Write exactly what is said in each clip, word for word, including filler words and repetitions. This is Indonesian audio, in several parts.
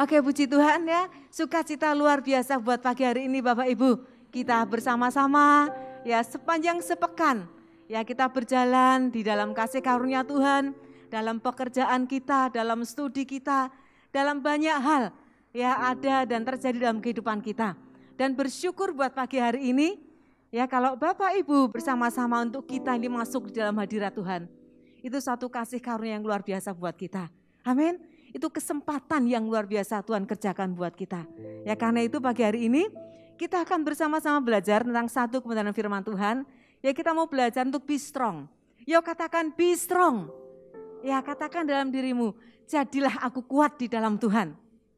Oke, puji Tuhan ya, sukacita luar biasa buat pagi hari ini Bapak Ibu. Kita bersama-sama ya sepanjang sepekan ya kita berjalan di dalam kasih karunia Tuhan, dalam pekerjaan kita, dalam studi kita, dalam banyak hal ya ada dan terjadi dalam kehidupan kita. Dan bersyukur buat pagi hari ini ya kalau Bapak Ibu bersama-sama untuk kita ini masuk di dalam hadirat Tuhan. Itu satu kasih karunia yang luar biasa buat kita. Amin. Itu kesempatan yang luar biasa Tuhan kerjakan buat kita. Ya karena itu pagi hari ini kita akan bersama-sama belajar tentang satu kebenaran firman Tuhan. Ya kita mau belajar untuk be strong. Yuk katakan be strong. Ya katakan dalam dirimu, jadilah aku kuat di dalam Tuhan.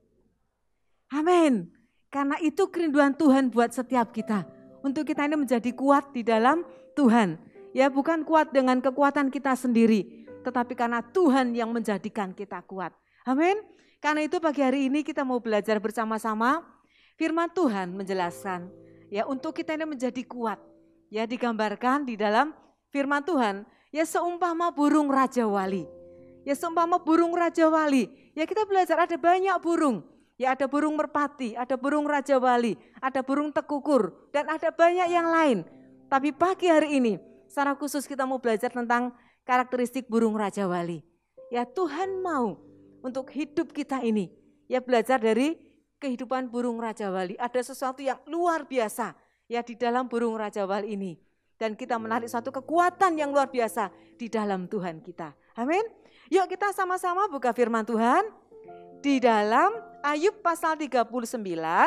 Amin. Karena itu kerinduan Tuhan buat setiap kita. Untuk kita ini menjadi kuat di dalam Tuhan. Ya bukan kuat dengan kekuatan kita sendiri. Tetapi karena Tuhan yang menjadikan kita kuat. Amin. Karena itu pagi hari ini kita mau belajar bersama-sama firman Tuhan menjelaskan ya untuk kita ini menjadi kuat. Ya digambarkan di dalam firman Tuhan ya seumpama burung raja wali. Ya seumpama burung raja wali. Ya kita belajar ada banyak burung. Ya ada burung merpati, ada burung raja wali, ada burung tekukur dan ada banyak yang lain. Tapi pagi hari ini secara khusus kita mau belajar tentang karakteristik burung raja wali. Ya Tuhan mau untuk hidup kita ini, ya belajar dari kehidupan burung raja wali. Ada sesuatu yang luar biasa ya di dalam burung raja wali ini. Dan kita menarik suatu kekuatan yang luar biasa di dalam Tuhan kita. Amin. Yuk kita sama-sama buka firman Tuhan di dalam Ayub pasal tiga puluh sembilan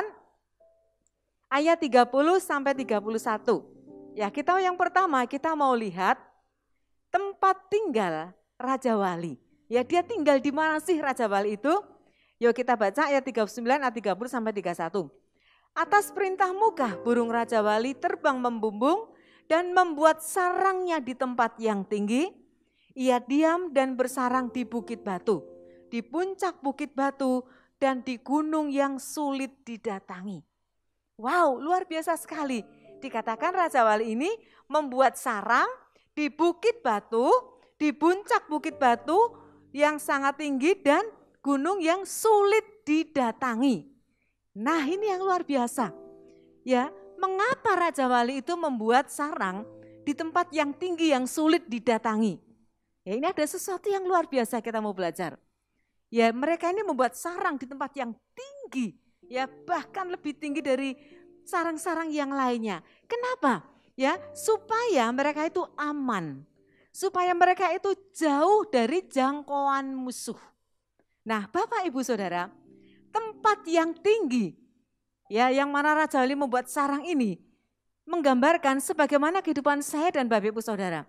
ayat tiga puluh sampai tiga puluh satu. Ya kita yang pertama kita mau lihat tempat tinggal raja wali. Ya dia tinggal di mana sih Raja Wali itu? Yuk kita baca ayat tiga puluh sembilan, ayat tiga puluh sampai tiga puluh satu. Atas perintah Mukah burung Raja Wali terbang membumbung dan membuat sarangnya di tempat yang tinggi. Ia diam dan bersarang di bukit batu, di puncak bukit batu dan di gunung yang sulit didatangi. Wow, luar biasa sekali. Dikatakan Raja Wali ini membuat sarang di bukit batu, di puncak bukit batu, yang sangat tinggi dan gunung yang sulit didatangi. Nah ini yang luar biasa. Ya, mengapa Raja Wali itu membuat sarang di tempat yang tinggi yang sulit didatangi? Ya ini ada sesuatu yang luar biasa kita mau belajar. Ya mereka ini membuat sarang di tempat yang tinggi. Ya bahkan lebih tinggi dari sarang-sarang yang lainnya. Kenapa? Ya supaya mereka itu aman. Supaya mereka itu jauh dari jangkauan musuh. Nah Bapak Ibu Saudara, tempat yang tinggi, ya yang mana Raja Wali membuat sarang ini, menggambarkan sebagaimana kehidupan saya dan Bapak Ibu Saudara.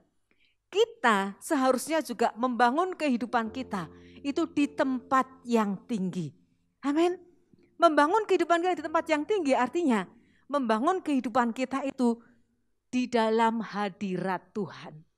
Kita seharusnya juga membangun kehidupan kita itu di tempat yang tinggi. Amin. Membangun kehidupan kita di tempat yang tinggi artinya membangun kehidupan kita itu di dalam hadirat Tuhan.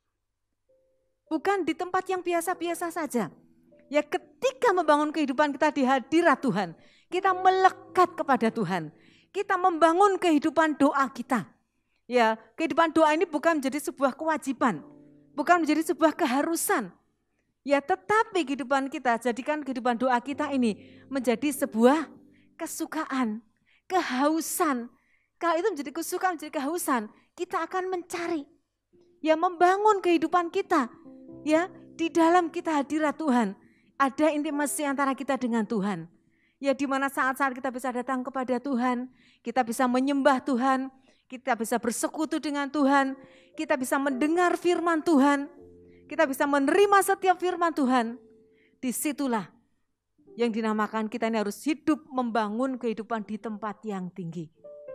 Bukan di tempat yang biasa-biasa saja. Ya ketika membangun kehidupan kita di hadirat Tuhan, kita melekat kepada Tuhan. Kita membangun kehidupan doa kita. Ya, kehidupan doa ini bukan menjadi sebuah kewajiban, bukan menjadi sebuah keharusan. Ya, tetapi kehidupan kita, jadikan kehidupan doa kita ini menjadi sebuah kesukaan, kehausan. Kalau itu menjadi kesukaan, menjadi kehausan, kita akan mencari. Ya, membangun kehidupan kita. Ya, di dalam kita hadirat Tuhan, ada intimasi antara kita dengan Tuhan. Ya, di mana saat-saat kita bisa datang kepada Tuhan, kita bisa menyembah Tuhan, kita bisa bersekutu dengan Tuhan, kita bisa mendengar firman Tuhan, kita bisa menerima setiap firman Tuhan. Disitulah yang dinamakan kita ini harus hidup membangun kehidupan di tempat yang tinggi.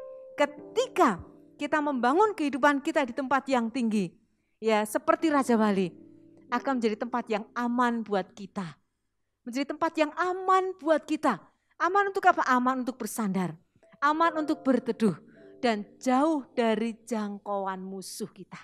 Ketika kita membangun kehidupan kita di tempat yang tinggi, ya seperti Raja Wali, akan menjadi tempat yang aman buat kita. Menjadi tempat yang aman buat kita. Aman untuk apa? Aman untuk bersandar. Aman untuk berteduh. Dan jauh dari jangkauan musuh kita.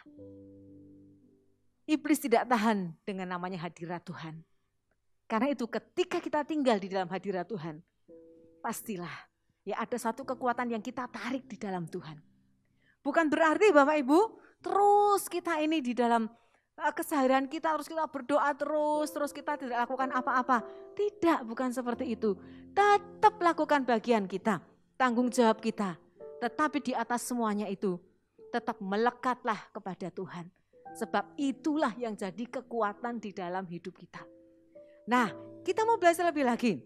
Iblis tidak tahan dengan namanya hadirat Tuhan. Karena itu ketika kita tinggal di dalam hadirat Tuhan, pastilah ya ada satu kekuatan yang kita tarik di dalam Tuhan. Bukan berarti Bapak Ibu terus kita ini di dalam keseharian kita harus kita berdoa terus, terus kita tidak lakukan apa-apa. Tidak, bukan seperti itu. Tetap lakukan bagian kita, tanggung jawab kita. Tetapi di atas semuanya itu, tetap melekatlah kepada Tuhan. Sebab itulah yang jadi kekuatan di dalam hidup kita. Nah, kita mau belajar lebih lagi.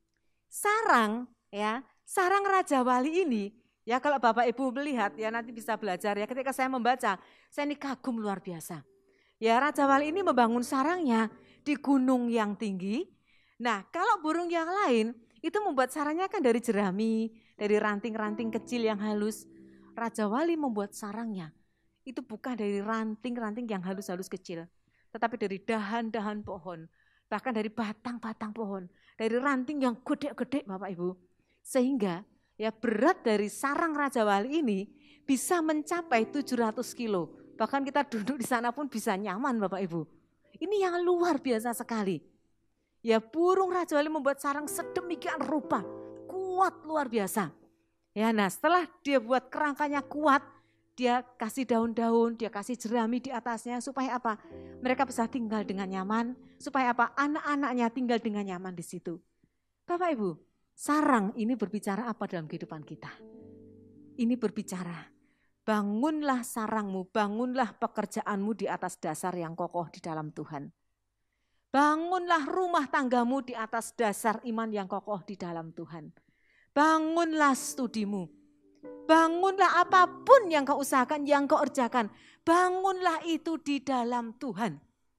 Sarang, ya, sarang Raja Wali ini, ya kalau Bapak Ibu melihat, ya nanti bisa belajar ya. Ketika saya membaca, saya ini kagum luar biasa. Ya, Raja Wali ini membangun sarangnya di gunung yang tinggi. Nah, kalau burung yang lain itu membuat sarangnya kan dari jerami, dari ranting-ranting kecil yang halus. Raja Wali membuat sarangnya itu bukan dari ranting-ranting yang halus-halus kecil, tetapi dari dahan-dahan pohon, bahkan dari batang-batang pohon, dari ranting yang gede-gede Bapak Ibu. Sehingga ya berat dari sarang Raja Wali ini bisa mencapai tujuh ratus kilo. Bahkan kita duduk di sana pun bisa nyaman Bapak Ibu. Ini yang luar biasa sekali. Ya burung Raja Wali membuat sarang sedemikian rupa, kuat luar biasa. Ya nah setelah dia buat kerangkanya kuat, dia kasih daun-daun, dia kasih jerami di atasnya supaya apa? Mereka bisa tinggal dengan nyaman, supaya apa? Anak-anaknya tinggal dengan nyaman di situ. Bapak Ibu, sarang ini berbicara apa dalam kehidupan kita? Ini berbicara, bangunlah sarangmu, bangunlah pekerjaanmu di atas dasar yang kokoh di dalam Tuhan. Bangunlah rumah tanggamu di atas dasar iman yang kokoh di dalam Tuhan. Bangunlah studimu. Bangunlah apapun yang kau usahakan, yang kau kerjakan. Bangunlah itu di dalam Tuhan.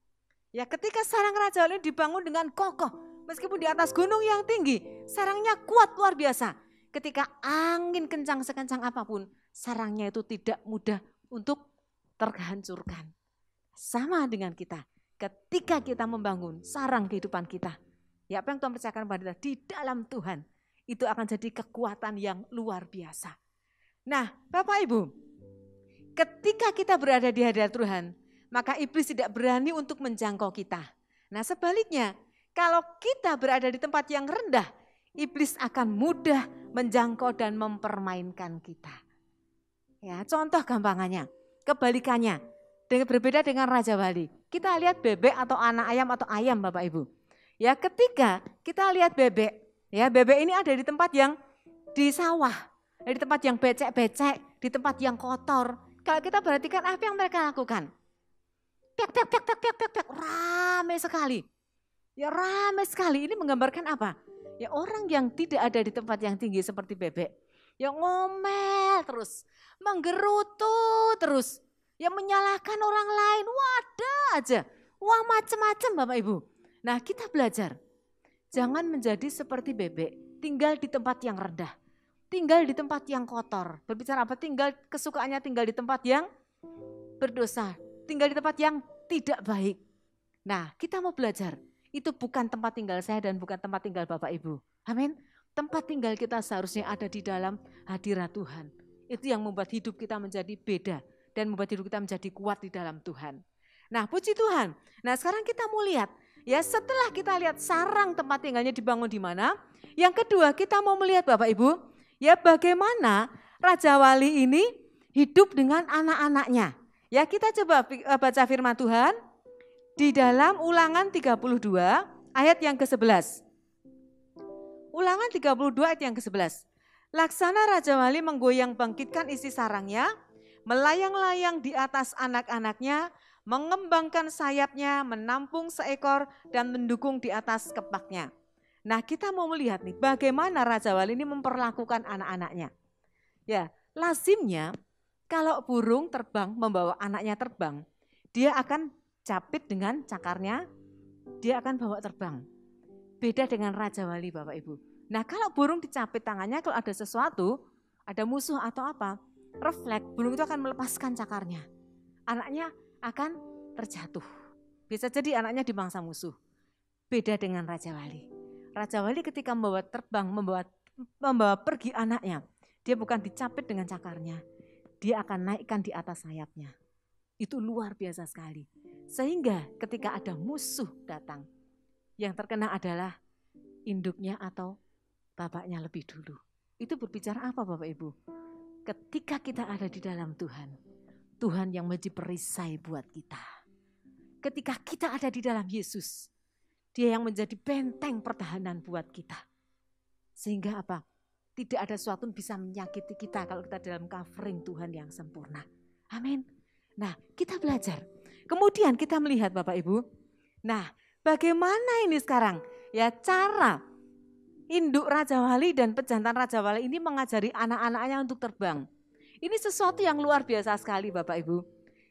Ya ketika sarang Raja Wali dibangun dengan kokoh. Meskipun di atas gunung yang tinggi. Sarangnya kuat luar biasa. Ketika angin kencang sekencang apapun. Sarangnya itu tidak mudah untuk terhancurkan. Sama dengan kita. Ketika kita membangun sarang kehidupan kita. Ya apa yang Tuhan percayakan kepada kita di dalam Tuhan. Itu akan jadi kekuatan yang luar biasa. Nah Bapak Ibu, ketika kita berada di hadirat Tuhan, maka iblis tidak berani untuk menjangkau kita. Nah sebaliknya, kalau kita berada di tempat yang rendah, iblis akan mudah menjangkau dan mempermainkan kita. Ya, contoh gampangannya, kebalikannya, dengan berbeda dengan Raja Wali. Kita lihat bebek atau anak ayam atau ayam Bapak Ibu. Ya ketika kita lihat bebek, ya bebek ini ada di tempat yang di sawah. Di tempat yang becek-becek, di tempat yang kotor. Kalau kita perhatikan apa yang mereka lakukan? Pek, pek, pek, pek, pek, pek, pek, rame sekali. Ya rame sekali, ini menggambarkan apa? Ya orang yang tidak ada di tempat yang tinggi seperti bebek. Yang ngomel terus, menggerutu terus. Yang menyalahkan orang lain, wadah aja. Wah macam-macam Bapak Ibu. Nah kita belajar, jangan menjadi seperti bebek, tinggal di tempat yang rendah. Tinggal di tempat yang kotor. Berbicara apa? Tinggal kesukaannya tinggal di tempat yang berdosa. Tinggal di tempat yang tidak baik. Nah kita mau belajar. Itu bukan tempat tinggal saya dan bukan tempat tinggal Bapak Ibu. Amin. Tempat tinggal kita seharusnya ada di dalam hadirat Tuhan. Itu yang membuat hidup kita menjadi beda. Dan membuat hidup kita menjadi kuat di dalam Tuhan. Nah puji Tuhan. Nah sekarang kita mau lihat. Ya setelah kita lihat sarang tempat tinggalnya dibangun di mana. Yang kedua kita mau melihat Bapak Ibu. Ya bagaimana Raja Wali ini hidup dengan anak-anaknya. Ya kita coba baca firman Tuhan di dalam Ulangan tiga puluh dua ayat yang kesebelas. Ulangan tiga puluh dua ayat yang kesebelas. Laksana Raja Wali menggoyang bangkitkan isi sarangnya, melayang-layang di atas anak-anaknya, mengembangkan sayapnya, menampung seekor dan mendukung di atas kepaknya. Nah kita mau melihat nih bagaimana Raja Wali ini memperlakukan anak-anaknya. Ya lazimnya kalau burung terbang membawa anaknya terbang, dia akan capit dengan cakarnya, dia akan bawa terbang. Beda dengan Raja Wali Bapak Ibu. Nah kalau burung dicapit tangannya kalau ada sesuatu, ada musuh atau apa, refleks burung itu akan melepaskan cakarnya. Anaknya akan terjatuh. Bisa jadi anaknya dimangsa musuh. Beda dengan Raja Wali. Raja Wali ketika membawa terbang, membawa, membawa pergi anaknya, dia bukan dicapit dengan cakarnya, dia akan naikkan di atas sayapnya. Itu luar biasa sekali. Sehingga ketika ada musuh datang, yang terkena adalah induknya atau bapaknya lebih dulu. Itu berbicara apa Bapak Ibu? Ketika kita ada di dalam Tuhan, Tuhan yang menjadi perisai buat kita. ketika kita ada di dalam Yesus, Dia yang menjadi benteng pertahanan buat kita. Sehingga apa? Tidak ada sesuatu yang bisa menyakiti kita kalau kita dalam covering Tuhan yang sempurna. Amin. Nah, kita belajar. Kemudian kita melihat Bapak Ibu. Nah, bagaimana ini sekarang? Ya, cara induk Raja Wali dan pejantan Raja Wali ini mengajari anak-anaknya untuk terbang. Ini sesuatu yang luar biasa sekali Bapak Ibu.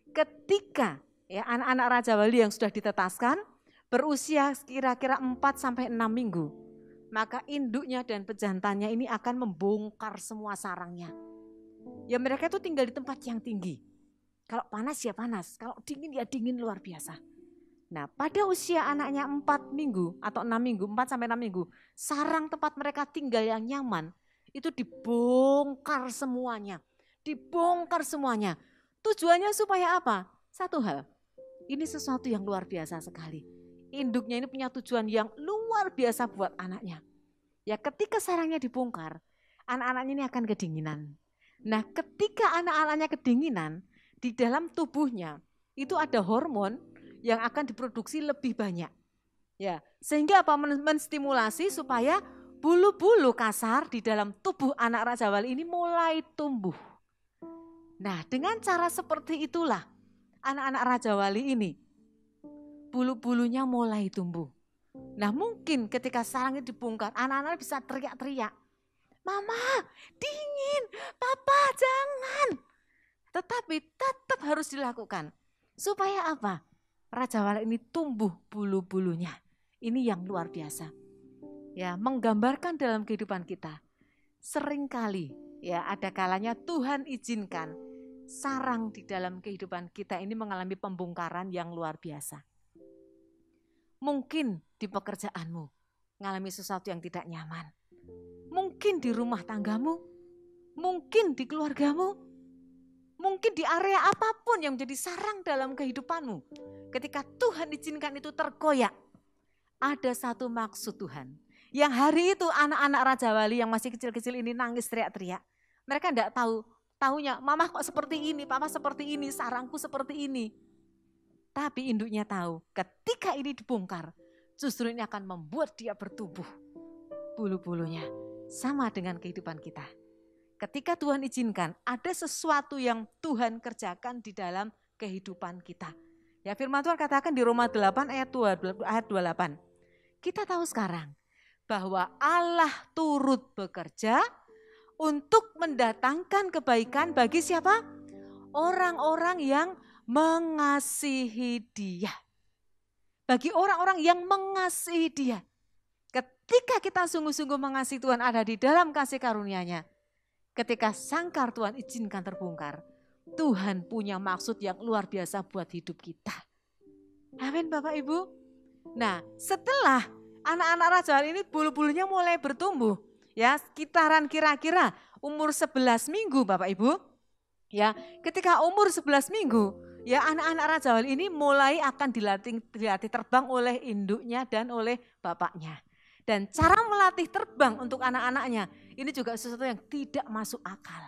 Ketika ya anak-anak Raja Wali yang sudah ditetaskan berusia kira-kira empat sampai enam minggu, maka induknya dan pejantannya ini akan membongkar semua sarangnya. Ya mereka itu tinggal di tempat yang tinggi. Kalau panas ya panas, kalau dingin ya dingin luar biasa. Nah pada usia anaknya empat minggu atau enam minggu, empat sampai enam minggu, sarang tempat mereka tinggal yang nyaman itu dibongkar semuanya. Dibongkar semuanya. Tujuannya supaya apa? Satu hal, ini sesuatu yang luar biasa sekali. Induknya ini punya tujuan yang luar biasa buat anaknya. Ya ketika sarangnya dibongkar, anak-anaknya ini akan kedinginan. Nah ketika anak-anaknya kedinginan, di dalam tubuhnya itu ada hormon yang akan diproduksi lebih banyak. Ya, sehingga apa? Menstimulasi supaya bulu-bulu kasar di dalam tubuh anak Raja Wali ini mulai tumbuh. Nah dengan cara seperti itulah anak-anak Raja Wali ini bulu-bulunya mulai tumbuh. Nah mungkin ketika sarangnya dibongkar, anak-anak bisa teriak-teriak. Mama, dingin, papa jangan. Tetapi tetap harus dilakukan. Supaya apa? Raja Wali ini tumbuh bulu-bulunya. Ini yang luar biasa. Ya, menggambarkan dalam kehidupan kita. Seringkali ya ada kalanya Tuhan izinkan sarang di dalam kehidupan kita ini mengalami pembongkaran yang luar biasa. Mungkin di pekerjaanmu mengalami sesuatu yang tidak nyaman. Mungkin di rumah tanggamu, mungkin di keluargamu, mungkin di area apapun yang menjadi sarang dalam kehidupanmu. Ketika Tuhan izinkan itu terkoyak, ada satu maksud Tuhan. Yang hari itu anak-anak Raja Wali yang masih kecil-kecil ini nangis teriak-teriak. Mereka tidak tahu, tahunya mama kok seperti ini, papa seperti ini, sarangku seperti ini. Tapi induknya tahu ketika ini dibongkar, justru ini akan membuat dia bertumbuh bulu-bulunya. Sama dengan kehidupan kita. Ketika Tuhan izinkan, ada sesuatu yang Tuhan kerjakan di dalam kehidupan kita. Ya firman Tuhan katakan di Roma delapan ayat dua puluh delapan. Kita tahu sekarang bahwa Allah turut bekerja untuk mendatangkan kebaikan bagi siapa? Orang-orang yang mengasihi Dia. Bagi orang-orang yang mengasihi Dia. Ketika kita sungguh-sungguh mengasihi Tuhan, ada di dalam kasih karunia-Nya. Ketika sangkar Tuhan izinkan terbongkar, Tuhan punya maksud yang luar biasa buat hidup kita. Amin Bapak Ibu. Nah setelah anak-anak Raja Wali ini bulu-bulunya mulai bertumbuh. Ya sekitaran kira-kira umur sebelas minggu Bapak Ibu. Ya ketika umur sebelas minggu, ya anak-anak Raja Wali ini mulai akan dilatih, dilatih terbang oleh induknya dan oleh bapaknya. Dan cara melatih terbang untuk anak-anaknya ini juga sesuatu yang tidak masuk akal.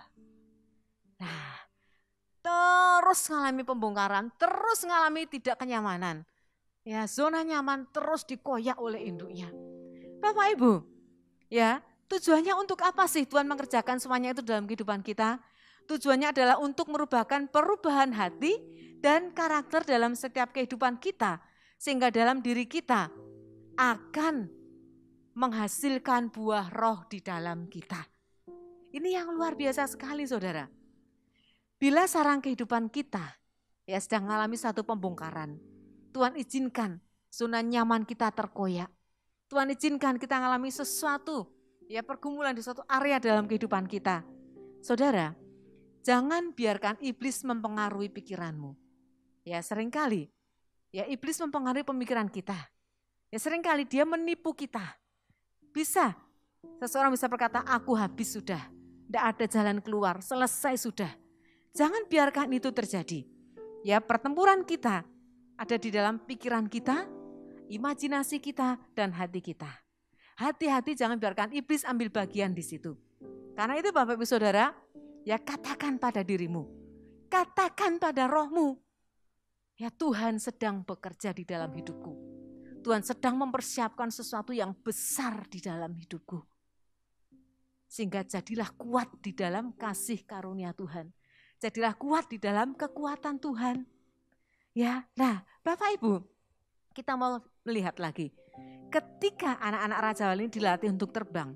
Nah, terus mengalami pembongkaran, terus mengalami tidak kenyamanan. Ya, zona nyaman terus dikoyak oleh induknya. Bapak Ibu, ya tujuannya untuk apa sih Tuhan mengerjakan semuanya itu dalam kehidupan kita? Tujuannya adalah untuk merupakan perubahan hati dan karakter dalam setiap kehidupan kita. Sehingga dalam diri kita akan menghasilkan buah roh di dalam kita. Ini yang luar biasa sekali saudara. Bila sarang kehidupan kita ya sedang mengalami satu pembongkaran, Tuhan izinkan zona nyaman kita terkoyak. Tuhan izinkan kita mengalami sesuatu ya pergumulan di suatu area dalam kehidupan kita. Saudara, jangan biarkan iblis mempengaruhi pikiranmu. Ya seringkali ya iblis mempengaruhi pemikiran kita. Ya seringkali dia menipu kita. Bisa, seseorang bisa berkata, aku habis sudah, tidak ada jalan keluar, selesai sudah. Jangan biarkan itu terjadi. Ya pertempuran kita ada di dalam pikiran kita, imajinasi kita, dan hati kita. Hati-hati jangan biarkan iblis ambil bagian di situ. Karena itu Bapak Ibu Saudara, ya katakan pada dirimu, katakan pada rohmu. Ya, Tuhan sedang bekerja di dalam hidupku. Tuhan sedang mempersiapkan sesuatu yang besar di dalam hidupku. Sehingga jadilah kuat di dalam kasih karunia Tuhan. Jadilah kuat di dalam kekuatan Tuhan. Ya, nah Bapak Ibu, kita mau melihat lagi. Ketika anak-anak Raja Wali ini dilatih untuk terbang,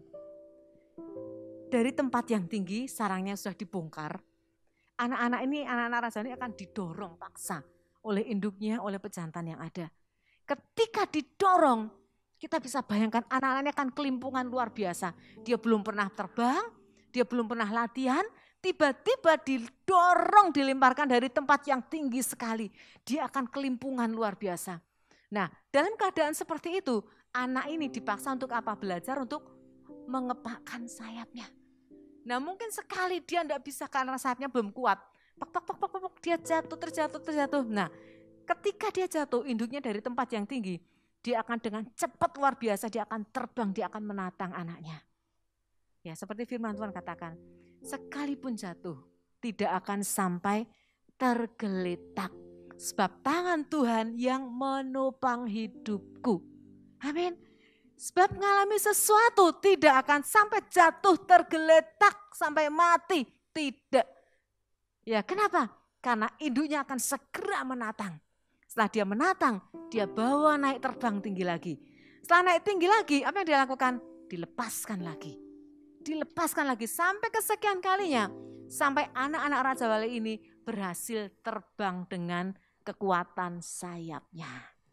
dari tempat yang tinggi, sarangnya sudah dibongkar. Anak-anak ini, anak-anak Raja Wali akan didorong paksa oleh induknya, oleh pejantan yang ada. Ketika didorong, kita bisa bayangkan anak-anaknya akan kelimpungan luar biasa. Dia belum pernah terbang, dia belum pernah latihan, tiba-tiba didorong, dilemparkan dari tempat yang tinggi sekali. Dia akan kelimpungan luar biasa. Nah, dalam keadaan seperti itu, anak ini dipaksa untuk apa? Belajar untuk mengepakkan sayapnya. Nah, mungkin sekali dia tidak bisa karena sayapnya belum kuat. Pak, pak, pak, pak, pak, dia jatuh, terjatuh, terjatuh. Nah, ketika dia jatuh, induknya dari tempat yang tinggi, dia akan dengan cepat luar biasa, dia akan terbang, dia akan menatang anaknya. Ya, seperti firman Tuhan katakan, sekalipun jatuh, tidak akan sampai tergeletak. Sebab tangan Tuhan yang menopang hidupku. Amin. Sebab mengalami sesuatu tidak akan sampai jatuh, tergeletak, sampai mati. Tidak. Ya, kenapa? Karena induknya akan segera menatang. Setelah dia menatang, dia bawa naik terbang tinggi lagi. Setelah naik tinggi lagi, apa yang dia lakukan? Dilepaskan lagi. Dilepaskan lagi sampai kesekian kalinya. Sampai anak-anak Raja Wali ini berhasil terbang dengan kekuatan sayapnya.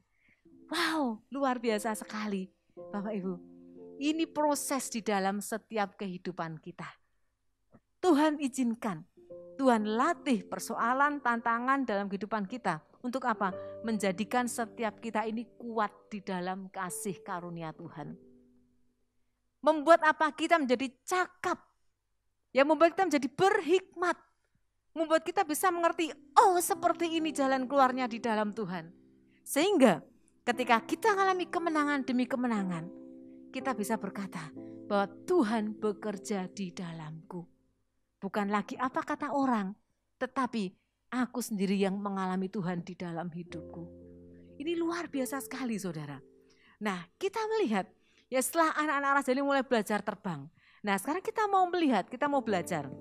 Wow, luar biasa sekali Bapak Ibu. Ini proses di dalam setiap kehidupan kita. Tuhan izinkan. Tuhan latih persoalan, tantangan dalam kehidupan kita. Untuk apa? Menjadikan setiap kita ini kuat di dalam kasih karunia Tuhan. Membuat apa? Kita menjadi cakap. Ya, membuat kita menjadi berhikmat. Membuat kita bisa mengerti, oh seperti ini jalan keluarnya di dalam Tuhan. Sehingga ketika kita mengalami kemenangan demi kemenangan, kita bisa berkata bahwa Tuhan bekerja di dalamku. Bukan lagi apa kata orang, tetapi aku sendiri yang mengalami Tuhan di dalam hidupku. Ini luar biasa sekali saudara. Nah, kita melihat ya setelah anak-anak Raja Wali mulai belajar terbang. Nah, sekarang kita mau melihat, kita mau belajar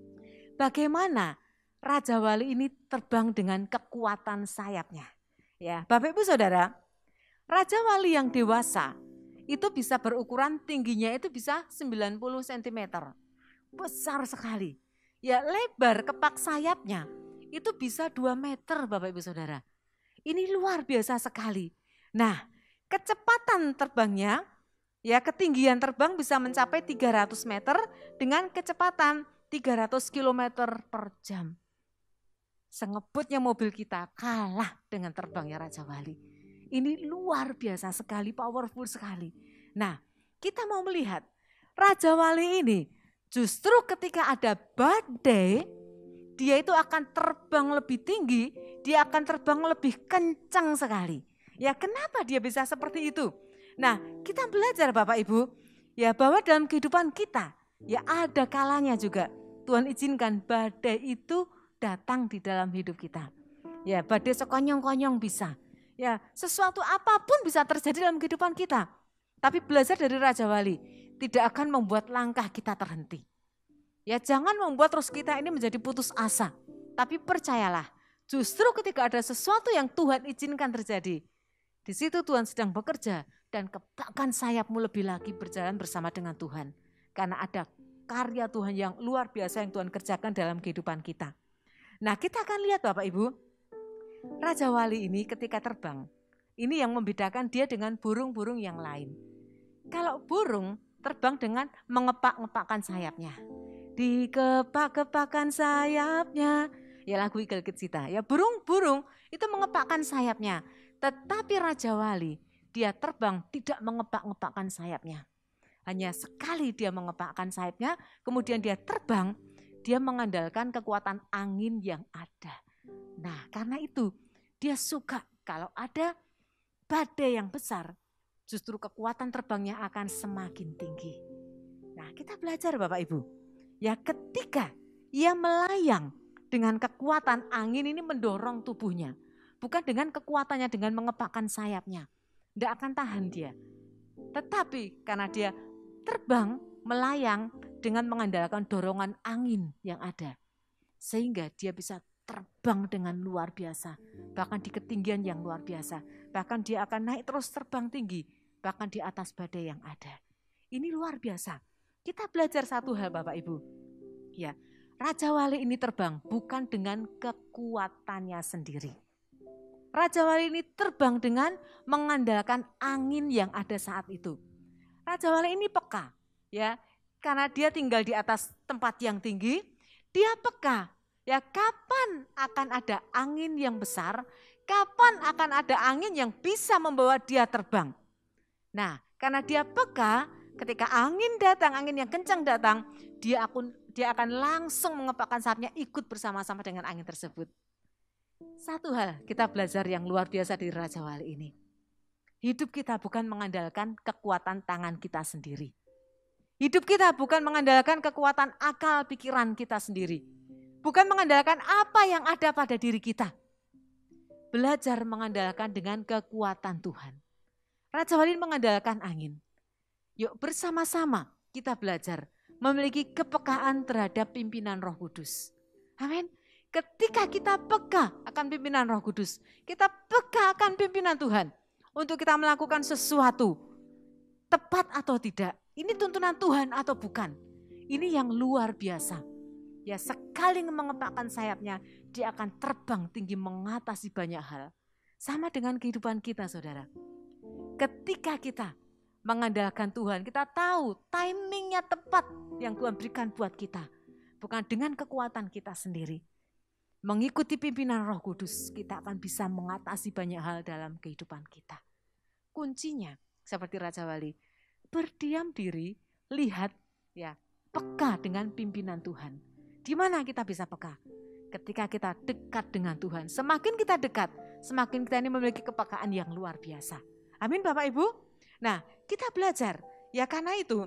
bagaimana Raja Wali ini terbang dengan kekuatan sayapnya. Ya, Bapak Ibu Saudara, Raja Wali yang dewasa itu bisa berukuran tingginya itu bisa sembilan puluh sentimeter. Besar sekali. Ya, lebar kepak sayapnya itu bisa dua meter Bapak Ibu Saudara. Ini luar biasa sekali. Nah, kecepatan terbangnya, ya ketinggian terbang bisa mencapai tiga ratus meter dengan kecepatan tiga ratus kilometer per jam. Sengebutnya mobil kita kalah dengan terbangnya Raja Wali. Ini luar biasa sekali, powerful sekali. Nah, kita mau melihat Raja Wali ini justru ketika ada badai, dia itu akan terbang lebih tinggi, dia akan terbang lebih kencang sekali. Ya, kenapa dia bisa seperti itu? Nah, kita belajar Bapak Ibu, ya bahwa dalam kehidupan kita, ya ada kalanya juga Tuhan izinkan badai itu datang di dalam hidup kita. Ya, badai sekonyong-konyong bisa. Ya, sesuatu apapun bisa terjadi dalam kehidupan kita. Tapi belajar dari Raja Wali, tidak akan membuat langkah kita terhenti. Ya, jangan membuat terus kita ini menjadi putus asa. Tapi percayalah, justru ketika ada sesuatu yang Tuhan izinkan terjadi, di situ Tuhan sedang bekerja dan kepakkan sayapmu lebih lagi berjalan bersama dengan Tuhan. Karena ada karya Tuhan yang luar biasa yang Tuhan kerjakan dalam kehidupan kita. Nah, kita akan lihat Bapak Ibu, Raja Wali ini ketika terbang, ini yang membedakan dia dengan burung-burung yang lain. Kalau burung terbang dengan mengepak-ngepakkan sayapnya. Dikepak-kepakkan sayapnya. Ya lagu Igal Gitsita. Ya burung-burung itu mengepakkan sayapnya. Tetapi Raja Wali dia terbang tidak mengepak-ngepakkan sayapnya. Hanya sekali dia mengepakkan sayapnya, kemudian dia terbang, dia mengandalkan kekuatan angin yang ada. Nah, karena itu dia suka kalau ada badai yang besar, justru kekuatan terbangnya akan semakin tinggi. Nah, kita belajar Bapak Ibu. Ya, ketika ia melayang dengan kekuatan angin ini mendorong tubuhnya, bukan dengan kekuatannya, dengan mengepakkan sayapnya. Tidak akan tahan dia. Tetapi karena dia terbang, melayang dengan mengandalkan dorongan angin yang ada. Sehingga dia bisa terbang dengan luar biasa. Bahkan di ketinggian yang luar biasa. Bahkan dia akan naik terus terbang tinggi. Bahkan di atas badai yang ada. Ini luar biasa. Kita belajar satu hal Bapak Ibu. Ya, Raja Wali ini terbang bukan dengan kekuatannya sendiri. Raja Wali ini terbang dengan mengandalkan angin yang ada saat itu. Raja Wali ini peka, ya, karena dia tinggal di atas tempat yang tinggi, dia peka, ya, kapan akan ada angin yang besar, kapan akan ada angin yang bisa membawa dia terbang. Nah, karena dia peka, ketika angin datang, angin yang kencang datang, dia akan dia akan langsung mengepakkan sayapnya ikut bersama-sama dengan angin tersebut. Satu hal kita belajar yang luar biasa dari Raja Wali ini. Hidup kita bukan mengandalkan kekuatan tangan kita sendiri. Hidup kita bukan mengandalkan kekuatan akal pikiran kita sendiri. Bukan mengandalkan apa yang ada pada diri kita. Belajar mengandalkan dengan kekuatan Tuhan. Raja Wali mengandalkan angin. Yuk bersama-sama kita belajar memiliki kepekaan terhadap pimpinan Roh Kudus. Amin. Ketika kita peka akan pimpinan Roh Kudus, kita peka akan pimpinan Tuhan untuk kita melakukan sesuatu, tepat atau tidak, ini tuntunan Tuhan atau bukan, ini yang luar biasa. Ya, sekali mengepakkan sayapnya, dia akan terbang tinggi mengatasi banyak hal. Sama dengan kehidupan kita, saudara. Ketika kita mengandalkan Tuhan, kita tahu timingnya tepat yang Tuhan berikan buat kita, bukan dengan kekuatan kita sendiri. Mengikuti pimpinan Roh Kudus, kita akan bisa mengatasi banyak hal dalam kehidupan kita. Kuncinya seperti Raja Wali, berdiam diri, lihat, ya, peka dengan pimpinan Tuhan. Di mana kita bisa peka? Ketika kita dekat dengan Tuhan. Semakin kita dekat, semakin kita ini memiliki kepekaan yang luar biasa. Amin Bapak Ibu. Nah, kita belajar, ya karena itu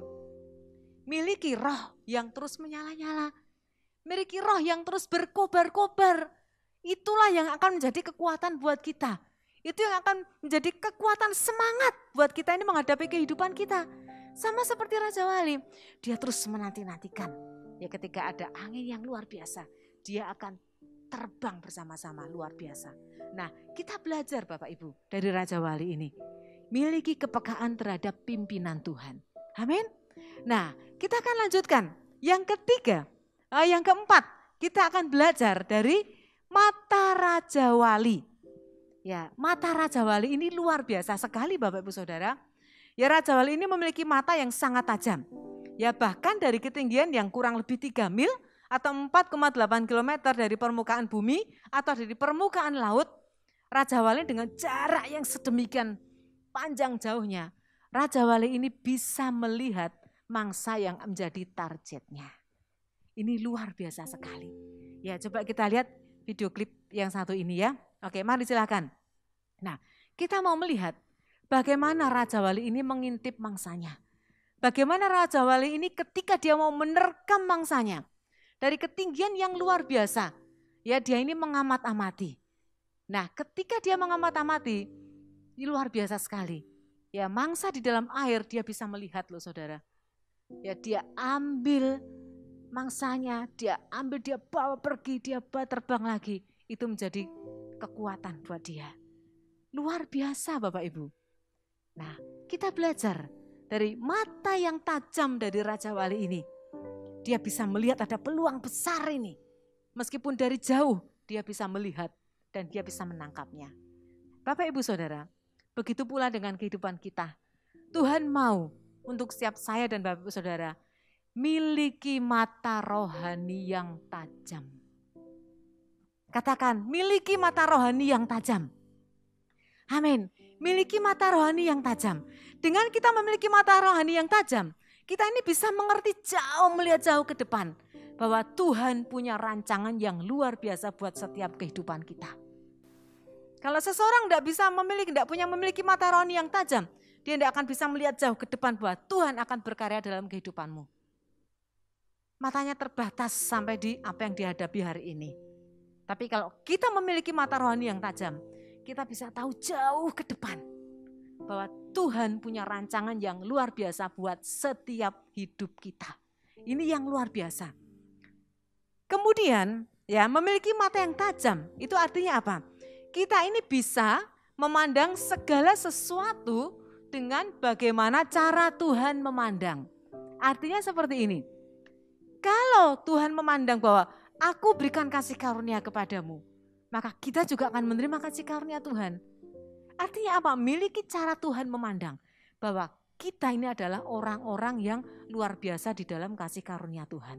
miliki roh yang terus menyala-nyala. Miliki roh yang terus berkobar-kobar. Itulah yang akan menjadi kekuatan buat kita. Itu yang akan menjadi kekuatan semangat buat kita ini menghadapi kehidupan kita. Sama seperti Raja Wali, dia terus menanti-nantikan. Ya ketika ada angin yang luar biasa, dia akan terbang bersama-sama luar biasa. Nah, kita belajar Bapak Ibu dari Raja Wali ini. Miliki kepekaan terhadap pimpinan Tuhan. Amin. Nah, kita akan lanjutkan. Yang ketiga, Uh, yang keempat, kita akan belajar dari mata Raja Wali. Ya, mata Raja Wali ini luar biasa sekali Bapak Ibu Saudara. Ya, Raja Wali ini memiliki mata yang sangat tajam. Ya, bahkan dari ketinggian yang kurang lebih tiga mil atau empat koma delapan kilometer dari permukaan bumi atau dari permukaan laut, Raja Wali dengan jarak yang sedemikian panjang jauhnya, Raja Wali ini bisa melihat mangsa yang menjadi targetnya. Ini luar biasa sekali. Ya, coba kita lihat video klip yang satu ini ya. Oke, mari silakan. Nah, kita mau melihat bagaimana Raja Wali ini mengintip mangsanya. Bagaimana Raja Wali ini ketika dia mau menerkam mangsanya. Dari ketinggian yang luar biasa. Ya, dia ini mengamat-amati. Nah, ketika dia mengamat-amati, ini luar biasa sekali. Ya, mangsa di dalam air dia bisa melihat loh saudara. Ya, dia ambil mangsanya, dia ambil, dia bawa pergi, dia bawa terbang lagi. Itu menjadi kekuatan buat dia. Luar biasa Bapak Ibu. Nah, kita belajar dari mata yang tajam dari Raja Wali ini. Dia bisa melihat ada peluang besar ini. Meskipun dari jauh dia bisa melihat dan dia bisa menangkapnya. Bapak Ibu Saudara, begitu pula dengan kehidupan kita. Tuhan mau untuk setiap saya dan Bapak Ibu Saudara miliki mata rohani yang tajam. Katakan, miliki mata rohani yang tajam. Amin. Miliki mata rohani yang tajam. Dengan kita memiliki mata rohani yang tajam, kita ini bisa mengerti jauh, melihat jauh ke depan. Bahwa Tuhan punya rancangan yang luar biasa buat setiap kehidupan kita. Kalau seseorang tidak bisa memiliki, tidak punya memiliki mata rohani yang tajam, dia tidak akan bisa melihat jauh ke depan bahwa Tuhan akan berkarya dalam kehidupanmu. Matanya terbatas sampai di apa yang dihadapi hari ini. Tapi kalau kita memiliki mata rohani yang tajam, kita bisa tahu jauh ke depan bahwa Tuhan punya rancangan yang luar biasa buat setiap hidup kita. Ini yang luar biasa. Kemudian ya, memiliki mata yang tajam, itu artinya apa? Kita ini bisa memandang segala sesuatu dengan bagaimana cara Tuhan memandang. Artinya seperti ini, kalau Tuhan memandang bahwa aku berikan kasih karunia kepadamu, maka kita juga akan menerima kasih karunia Tuhan. Artinya apa? Miliki cara Tuhan memandang bahwa kita ini adalah orang-orang yang luar biasa di dalam kasih karunia Tuhan.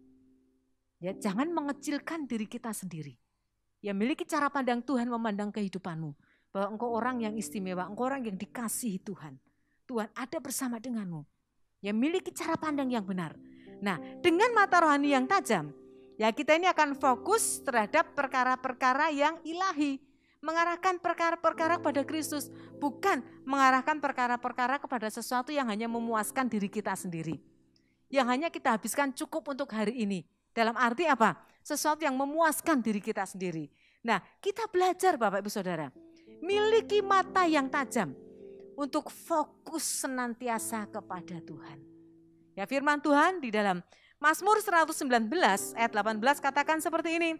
Ya, jangan mengecilkan diri kita sendiri. Ya, miliki cara pandang Tuhan memandang kehidupanmu. Bahwa engkau orang yang istimewa, engkau orang yang dikasihi Tuhan. Tuhan ada bersama denganmu. Ya, miliki cara pandang yang benar. Nah, dengan mata rohani yang tajam, ya kita ini akan fokus terhadap perkara-perkara yang ilahi. Mengarahkan perkara-perkara kepada Kristus. Bukan mengarahkan perkara-perkara kepada sesuatu yang hanya memuaskan diri kita sendiri. Yang hanya kita habiskan cukup untuk hari ini. Dalam arti apa? Sesuatu yang memuaskan diri kita sendiri. Nah, kita belajar Bapak Ibu Saudara, miliki mata yang tajam untuk fokus senantiasa kepada Tuhan. Ya, firman Tuhan di dalam Mazmur seratus sembilan belas ayat delapan belas katakan seperti ini.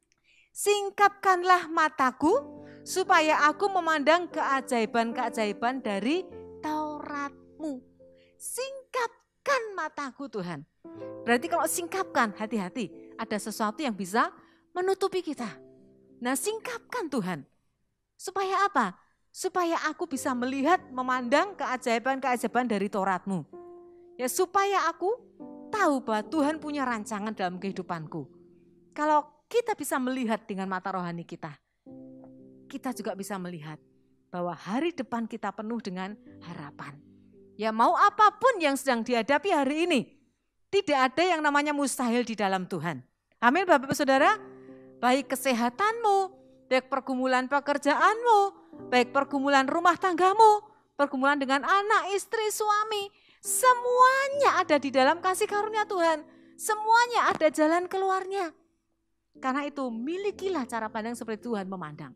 Singkapkanlah mataku supaya aku memandang keajaiban-keajaiban dari Taurat-Mu. Singkapkan mataku Tuhan. Berarti kalau singkapkan, hati-hati, ada sesuatu yang bisa menutupi kita. Nah, singkapkan Tuhan. Supaya apa? Supaya aku bisa melihat, memandang keajaiban-keajaiban dari Taurat-Mu. Ya, supaya aku tahu bahwa Tuhan punya rancangan dalam kehidupanku. Kalau kita bisa melihat dengan mata rohani kita, kita juga bisa melihat bahwa hari depan kita penuh dengan harapan. Ya, mau apapun yang sedang dihadapi hari ini, tidak ada yang namanya mustahil di dalam Tuhan. Amin Bapak Ibu Saudara. Baik kesehatanmu, baik pergumulan pekerjaanmu, baik pergumulan rumah tanggamu, pergumulan dengan anak, istri, suami, semuanya ada di dalam kasih karunia Tuhan. Semuanya ada jalan keluarnya. Karena itu milikilah cara pandang seperti Tuhan memandang.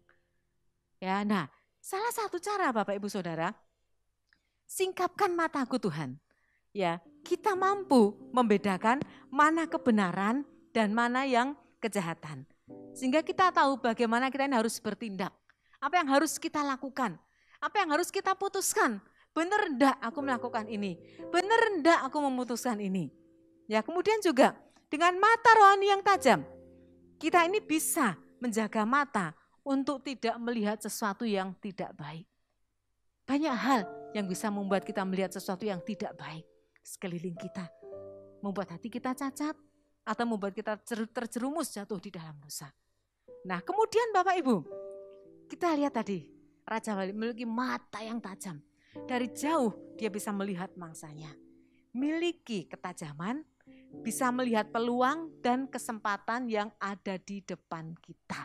Ya, nah, salah satu cara Bapak Ibu Saudara, singkapkan mataku Tuhan. Ya, kita mampu membedakan mana kebenaran dan mana yang kejahatan. Sehingga kita tahu bagaimana kita ini harus bertindak. Apa yang harus kita lakukan? Apa yang harus kita putuskan? Benar enggak aku melakukan ini? Benar enggak aku memutuskan ini? Ya, kemudian juga dengan mata rohani yang tajam, kita ini bisa menjaga mata untuk tidak melihat sesuatu yang tidak baik. Banyak hal yang bisa membuat kita melihat sesuatu yang tidak baik sekeliling kita, membuat hati kita cacat atau membuat kita terjerumus jatuh di dalam dosa. Nah, kemudian Bapak Ibu, kita lihat tadi Raja Wali memiliki mata yang tajam. Dari jauh dia bisa melihat mangsanya. Miliki ketajaman, bisa melihat peluang dan kesempatan yang ada di depan kita.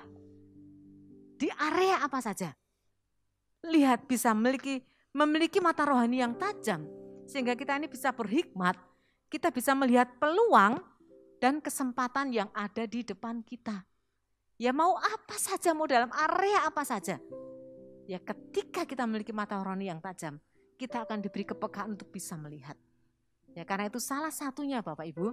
Di area apa saja. Lihat, bisa memiliki memiliki mata rohani yang tajam. Sehingga kita ini bisa berhikmat, kita bisa melihat peluang dan kesempatan yang ada di depan kita. Ya, mau apa saja, mau dalam area apa saja. Ya, ketika kita memiliki mata rohani yang tajam, kita akan diberi kepekaan untuk bisa melihat. Ya, karena itu salah satunya Bapak Ibu,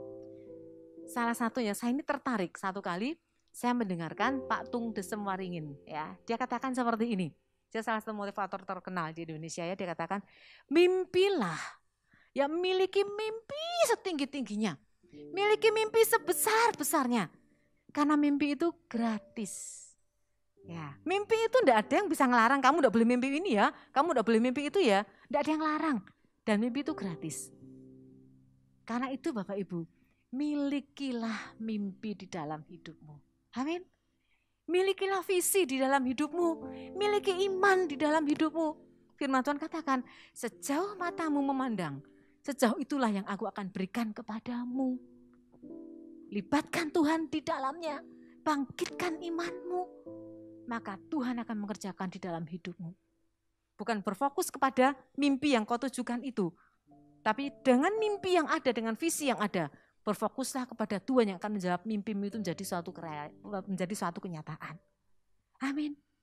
salah satunya saya ini tertarik satu kali saya mendengarkan Pak Tung Desem Waringin. Ya, dia katakan seperti ini. Dia salah satu motivator terkenal di Indonesia ya, dia katakan, mimpilah, ya miliki mimpi setinggi-tingginya, miliki mimpi sebesar-besarnya, karena mimpi itu gratis. Ya, mimpi itu enggak ada yang bisa ngelarang, kamu enggak boleh mimpi ini ya, kamu enggak boleh mimpi itu ya, enggak ada yang larang, dan mimpi itu gratis. Karena itu Bapak Ibu, milikilah mimpi di dalam hidupmu. Amin. Milikilah visi di dalam hidupmu, miliki iman di dalam hidupmu. Firman Tuhan katakan, sejauh matamu memandang, sejauh itulah yang aku akan berikan kepadamu. Libatkan Tuhan di dalamnya, bangkitkan imanmu, maka Tuhan akan mengerjakan di dalam hidupmu. Bukan berfokus kepada mimpi yang kau tujukan itu, tapi dengan mimpi yang ada, dengan visi yang ada, berfokuslah kepada Tuhan yang akan menjawab mimpimu itu menjadi suatu menjadi suatu kenyataan. Amin.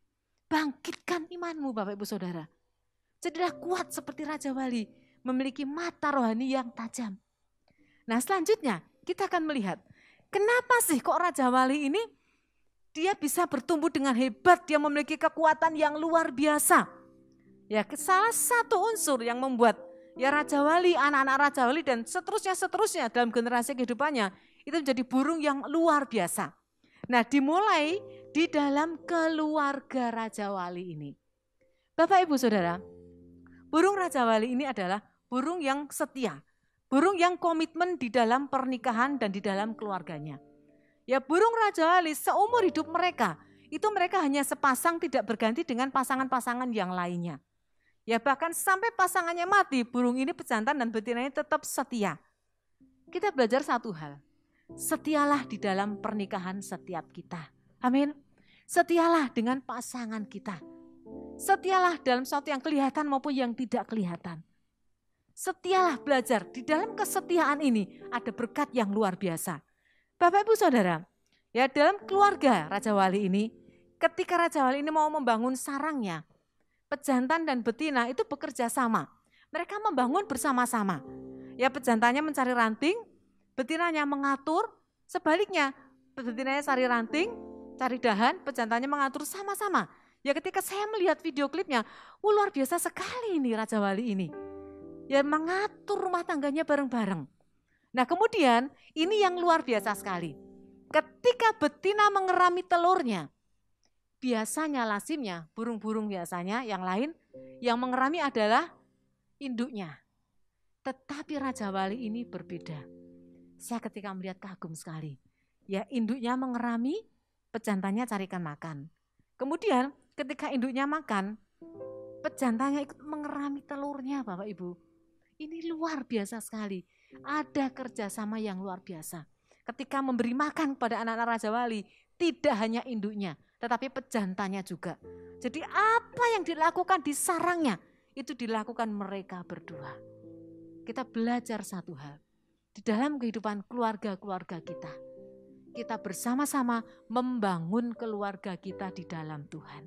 Bangkitkan imanmu Bapak Ibu Saudara. Jadilah kuat seperti Raja Wali, memiliki mata rohani yang tajam. Nah selanjutnya kita akan melihat, kenapa sih kok Raja Wali ini dia bisa bertumbuh dengan hebat, dia memiliki kekuatan yang luar biasa. Ya salah satu unsur yang membuat ya Raja Wali, anak-anak Raja Wali dan seterusnya-seterusnya dalam generasi kehidupannya itu menjadi burung yang luar biasa. Nah dimulai di dalam keluarga Raja Wali ini. Bapak Ibu Saudara, burung Raja Wali ini adalah burung yang setia. Burung yang komitmen di dalam pernikahan dan di dalam keluarganya. Ya burung Raja Wali seumur hidup mereka, itu mereka hanya sepasang tidak berganti dengan pasangan-pasangan yang lainnya. Ya bahkan sampai pasangannya mati, burung ini pejantan dan betinanya tetap setia. Kita belajar satu hal, setialah di dalam pernikahan setiap kita. Amin. Setialah dengan pasangan kita. Setialah dalam sesuatu yang kelihatan maupun yang tidak kelihatan. Setialah belajar, di dalam kesetiaan ini ada berkat yang luar biasa. Bapak Ibu Saudara, ya dalam keluarga Raja Wali ini, ketika Raja Wali ini mau membangun sarangnya, pejantan dan betina itu bekerja sama. Mereka membangun bersama-sama. Ya pejantannya mencari ranting, betinanya mengatur, sebaliknya betinanya cari ranting, cari dahan, pejantannya mengatur sama-sama. Ya ketika saya melihat video klipnya, oh, luar biasa sekali ini Raja Wali ini. Ya mengatur rumah tangganya bareng-bareng. Nah kemudian ini yang luar biasa sekali. Ketika betina mengerami telurnya, biasanya lazimnya burung-burung biasanya yang lain yang mengerami adalah induknya. Tetapi Raja Wali ini berbeda. Saya ketika melihat kagum sekali. Ya induknya mengerami, pejantannya carikan makan. Kemudian ketika induknya makan, pejantannya ikut mengerami telurnya Bapak Ibu. Ini luar biasa sekali. Ada kerjasama yang luar biasa. Ketika memberi makan kepada anak-anak Raja Wali, tidak hanya induknya, tetapi pejantannya juga. Jadi apa yang dilakukan di sarangnya, itu dilakukan mereka berdua. Kita belajar satu hal. Di dalam kehidupan keluarga-keluarga kita, kita bersama-sama membangun keluarga kita di dalam Tuhan.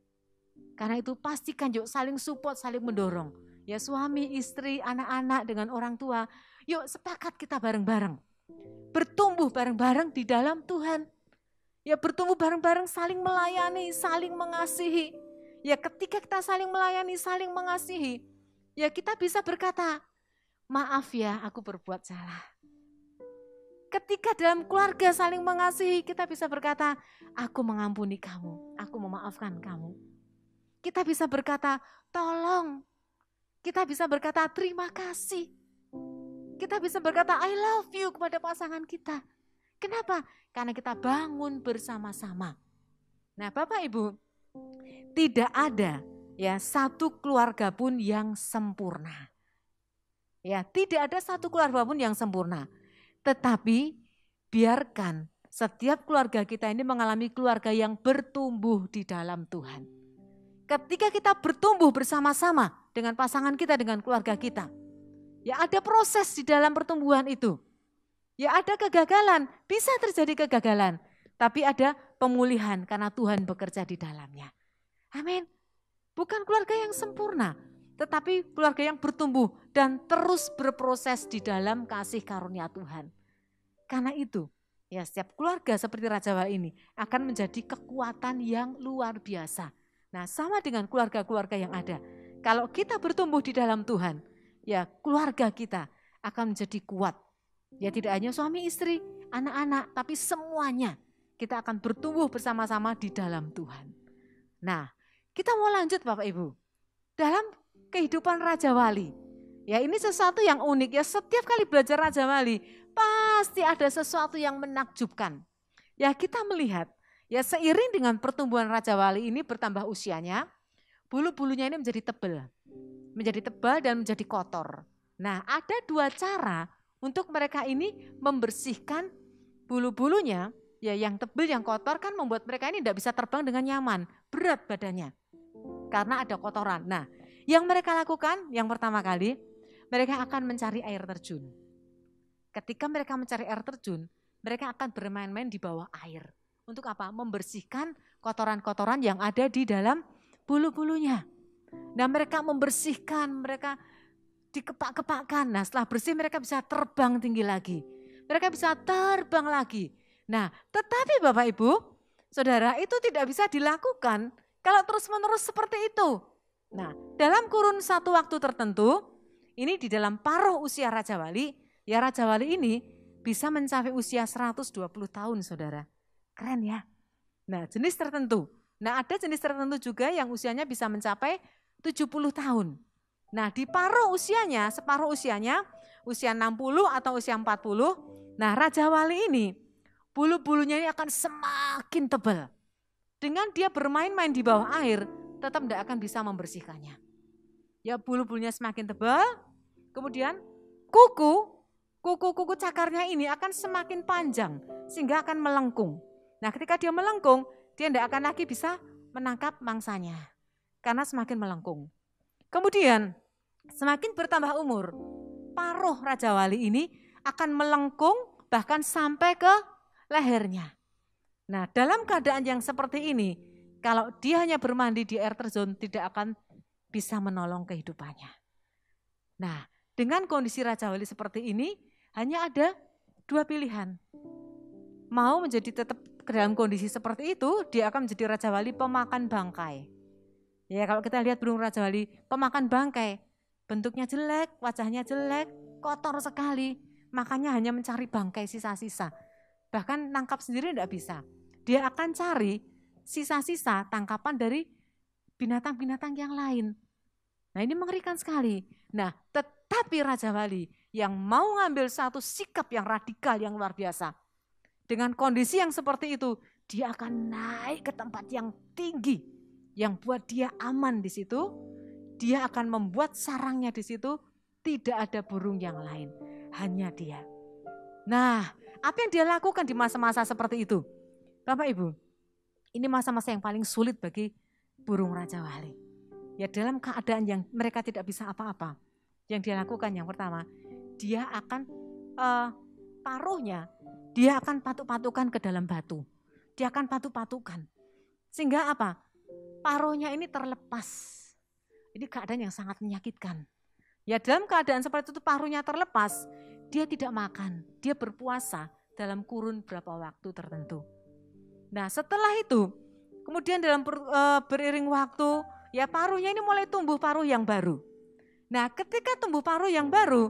Karena itu pastikan yuk saling support, saling mendorong. Ya suami, istri, anak-anak dengan orang tua, yuk sepakat kita bareng-bareng. Bertumbuh bareng-bareng di dalam Tuhan. Ya bertumbuh bareng-bareng saling melayani, saling mengasihi. Ya ketika kita saling melayani, saling mengasihi, ya kita bisa berkata, maaf ya aku berbuat salah. Ketika dalam keluarga saling mengasihi, kita bisa berkata, aku mengampuni kamu, aku memaafkan kamu. Kita bisa berkata, tolong. Kita bisa berkata, terima kasih. Kita bisa berkata, I love you kepada pasangan kita. Kenapa? Karena kita bangun bersama-sama. Nah Bapak Ibu, tidak ada ya satu keluarga pun yang sempurna. Ya, tidak ada satu keluarga pun yang sempurna. Tetapi biarkan setiap keluarga kita ini mengalami keluarga yang bertumbuh di dalam Tuhan. Ketika kita bertumbuh bersama-sama dengan pasangan kita, dengan keluarga kita, ya ada proses di dalam pertumbuhan itu. Ya ada kegagalan, bisa terjadi kegagalan, tapi ada pemulihan karena Tuhan bekerja di dalamnya. Amin. Bukan keluarga yang sempurna, tetapi keluarga yang bertumbuh dan terus berproses di dalam kasih karunia Tuhan. Karena itu, ya setiap keluarga seperti Raja Wali ini akan menjadi kekuatan yang luar biasa. Nah sama dengan keluarga-keluarga yang ada. Kalau kita bertumbuh di dalam Tuhan, ya keluarga kita akan menjadi kuat. Ya tidak hanya suami istri, anak-anak, tapi semuanya kita akan bertumbuh bersama-sama di dalam Tuhan. Nah kita mau lanjut Bapak Ibu. Dalam kehidupan Raja Wali, ya ini sesuatu yang unik ya, setiap kali belajar Raja Wali pasti ada sesuatu yang menakjubkan. Ya kita melihat, ya seiring dengan pertumbuhan Raja Wali ini bertambah usianya, bulu-bulunya ini menjadi tebal. Menjadi tebal dan menjadi kotor. Nah ada dua cara untuk mereka ini membersihkan bulu-bulunya, ya yang tebal yang kotor kan membuat mereka ini tidak bisa terbang dengan nyaman, berat badannya. Karena ada kotoran. Nah yang mereka lakukan yang pertama kali, mereka akan mencari air terjun. Ketika mereka mencari air terjun, mereka akan bermain-main di bawah air. Untuk apa? Membersihkan kotoran-kotoran yang ada di dalam bulu-bulunya. Nah mereka membersihkan, mereka dikepak-kepakkan. Nah setelah bersih mereka bisa terbang tinggi lagi. Mereka bisa terbang lagi. Nah tetapi Bapak Ibu, Saudara, itu tidak bisa dilakukan kalau terus-menerus seperti itu. Nah dalam kurun satu waktu tertentu, ini di dalam paruh usia Raja Wali, ya Raja Wali ini bisa mencapai usia seratus dua puluh tahun Saudara. Keren ya. Nah jenis tertentu. Nah ada jenis tertentu juga yang usianya bisa mencapai tujuh puluh tahun. Nah di paruh usianya, separuh usianya, usia enam puluh atau usia empat puluh, nah Raja Wali ini bulu-bulunya ini akan semakin tebal. Dengan dia bermain-main di bawah air, tetap tidak akan bisa membersihkannya. Ya bulu-bulunya semakin tebal, kemudian kuku, kuku-kuku cakarnya ini akan semakin panjang sehingga akan melengkung. Nah ketika dia melengkung, dia tidak akan lagi bisa menangkap mangsanya karena semakin melengkung. Kemudian semakin bertambah umur, paruh Raja Wali ini akan melengkung bahkan sampai ke lehernya. Nah dalam keadaan yang seperti ini, kalau dia hanya bermandi di air terjun tidak akan bisa menolong kehidupannya. Nah dengan kondisi Raja Wali seperti ini hanya ada dua pilihan. Mau menjadi tetap ke dalam kondisi seperti itu, dia akan menjadi Raja Wali pemakan bangkai. Ya kalau kita lihat burung Raja Wali pemakan bangkai, bentuknya jelek, wajahnya jelek, kotor sekali, makanya hanya mencari bangkai sisa-sisa. Bahkan nangkap sendiri tidak bisa. Dia akan cari sisa-sisa tangkapan dari binatang-binatang yang lain. Nah ini mengerikan sekali. Nah tetapi Raja Wali yang mau ngambil satu sikap yang radikal, yang luar biasa. Dengan kondisi yang seperti itu, dia akan naik ke tempat yang tinggi. Yang buat dia aman di situ, dia akan membuat sarangnya di situ, tidak ada burung yang lain, hanya dia. Nah, apa yang dia lakukan di masa-masa seperti itu? Bapak Ibu, ini masa-masa yang paling sulit bagi burung Raja Wali. Ya dalam keadaan yang mereka tidak bisa apa-apa, yang dia lakukan yang pertama, dia akan uh, paruhnya, dia akan patuk-patukan ke dalam batu. Dia akan patuk-patukan. Sehingga apa? Paruhnya ini terlepas. Ini keadaan yang sangat menyakitkan. Ya dalam keadaan seperti itu paruhnya terlepas, dia tidak makan, dia berpuasa dalam kurun berapa waktu tertentu. Nah setelah itu, kemudian dalam ber, e, beriring waktu, ya paruhnya ini mulai tumbuh paruh yang baru. Nah ketika tumbuh paruh yang baru,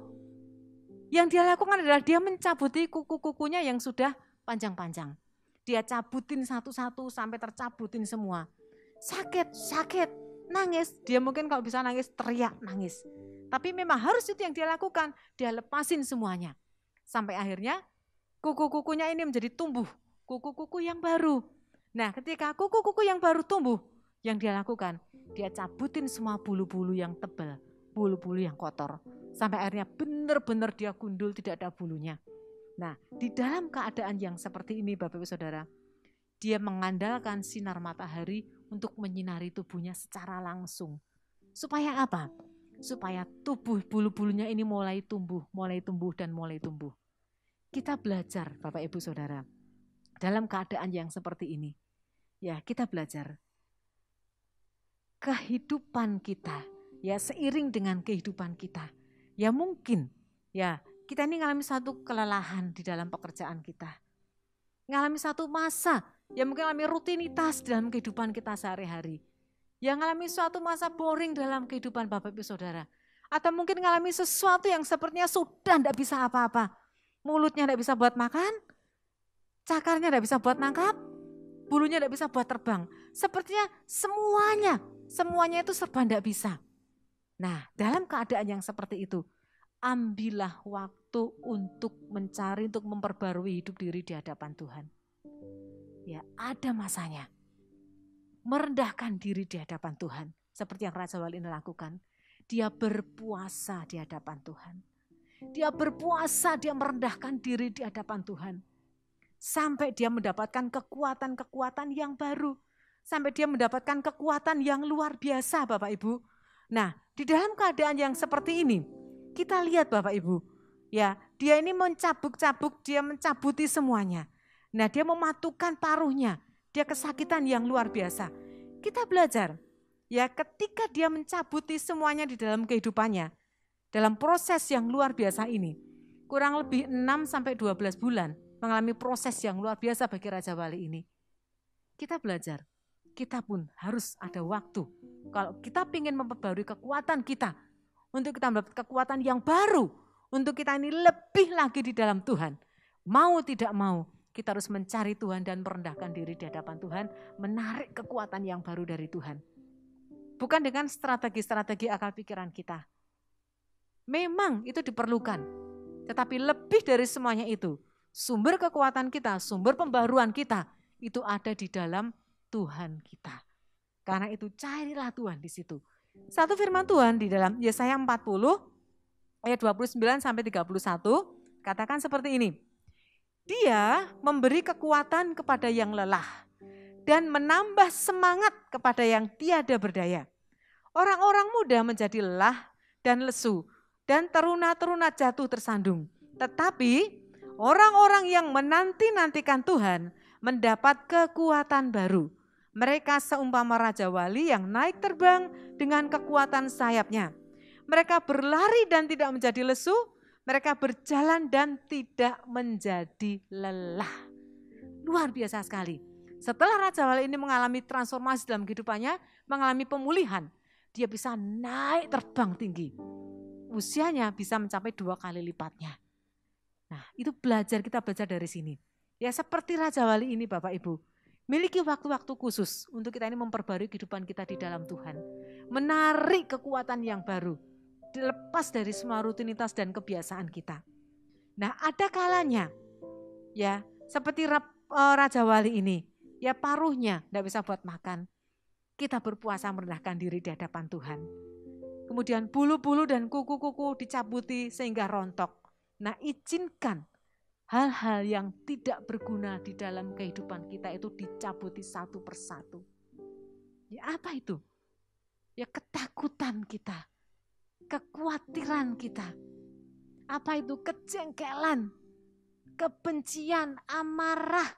yang dia lakukan adalah dia mencabuti kuku-kukunya yang sudah panjang-panjang. Dia cabutin satu-satu sampai tercabutin semua. Sakit, sakit, nangis. Dia mungkin kalau bisa nangis, teriak nangis. Tapi memang harus itu yang dia lakukan. Dia lepasin semuanya. Sampai akhirnya kuku-kukunya ini menjadi tumbuh. Kuku-kuku yang baru. Nah ketika kuku-kuku yang baru tumbuh, yang dia lakukan, dia cabutin semua bulu-bulu yang tebal. Bulu-bulu yang kotor. Sampai akhirnya benar-benar dia gundul, tidak ada bulunya. Nah di dalam keadaan yang seperti ini Bapak Ibu Saudara, dia mengandalkan sinar matahari untuk menyinari tubuhnya secara langsung. Supaya apa? Supaya tubuh bulu-bulunya ini mulai tumbuh, mulai tumbuh dan mulai tumbuh. Kita belajar Bapak Ibu Saudara, dalam keadaan yang seperti ini. Ya kita belajar. Kehidupan kita, ya seiring dengan kehidupan kita. Ya mungkin, ya kita ini ngalami satu kelelahan di dalam pekerjaan kita. Ngalami satu masa, ya mungkin ngalami rutinitas dalam kehidupan kita sehari-hari. Ya ngalami suatu masa boring dalam kehidupan Bapak Ibu Saudara. Atau mungkin ngalami sesuatu yang sepertinya sudah tidak bisa apa-apa. Mulutnya tidak bisa buat makan, cakarnya tidak bisa buat nangkap, bulunya tidak bisa buat terbang. Sepertinya semuanya, semuanya itu serba tidak bisa. Nah dalam keadaan yang seperti itu, ambillah waktu untuk mencari, untuk memperbarui hidup diri di hadapan Tuhan. Ya ada masanya. Merendahkan diri di hadapan Tuhan. Seperti yang Raja Wali ini lakukan. Dia berpuasa di hadapan Tuhan. Dia berpuasa, dia merendahkan diri di hadapan Tuhan. Sampai dia mendapatkan kekuatan-kekuatan yang baru. Sampai dia mendapatkan kekuatan yang luar biasa Bapak Ibu. Nah di dalam keadaan yang seperti ini, kita lihat Bapak Ibu. Ya, dia ini mencabuk-cabuk, dia mencabuti semuanya. Nah dia mematukan paruhnya. dia kesakitan yang luar biasa. Kita belajar, ya ketika dia mencabuti semuanya di dalam kehidupannya, dalam proses yang luar biasa ini, kurang lebih enam sampai dua belas bulan mengalami proses yang luar biasa bagi Raja Wali ini. Kita belajar, kita pun harus ada waktu. Kalau kita ingin memperbarui kekuatan kita, untuk kita mendapat kekuatan yang baru, untuk kita ini lebih lagi di dalam Tuhan. Mau tidak mau, kita harus mencari Tuhan dan merendahkan diri di hadapan Tuhan, menarik kekuatan yang baru dari Tuhan. Bukan dengan strategi-strategi akal pikiran kita. Memang itu diperlukan, tetapi lebih dari semuanya itu, sumber kekuatan kita, sumber pembaruan kita, itu ada di dalam Tuhan kita. Karena itu carilah Tuhan di situ. Satu firman Tuhan di dalam Yesaya empat puluh, ayat dua puluh sembilan sampai tiga puluh satu, katakan seperti ini. Dia memberi kekuatan kepada yang lelah dan menambah semangat kepada yang tiada berdaya. Orang-orang muda menjadi lelah dan lesu dan teruna-teruna jatuh tersandung. Tetapi orang-orang yang menanti-nantikan Tuhan mendapat kekuatan baru. Mereka seumpama Raja Wali yang naik terbang dengan kekuatan sayapnya. Mereka berlari dan tidak menjadi lesu. Mereka berjalan dan tidak menjadi lelah. Luar biasa sekali. Setelah Raja Wali ini mengalami transformasi dalam kehidupannya, mengalami pemulihan, dia bisa naik terbang tinggi. Usianya bisa mencapai dua kali lipatnya. Nah, itu belajar, kita belajar dari sini. Ya seperti Raja Wali ini Bapak Ibu, miliki waktu-waktu khusus untuk kita ini memperbarui kehidupan kita di dalam Tuhan. Menarik kekuatan yang baru. Dilepas dari semua rutinitas dan kebiasaan kita. Nah, ada kalanya ya seperti Raja Wali ini, ya paruhnya tidak bisa buat makan. Kita berpuasa merendahkan diri di hadapan Tuhan. Kemudian bulu-bulu dan kuku-kuku dicabuti sehingga rontok. Nah, izinkan hal-hal yang tidak berguna di dalam kehidupan kita itu dicabuti satu persatu. Ya apa itu? Ya ketakutan kita. Kekhawatiran kita, apa itu kejengkelan, kebencian, amarah,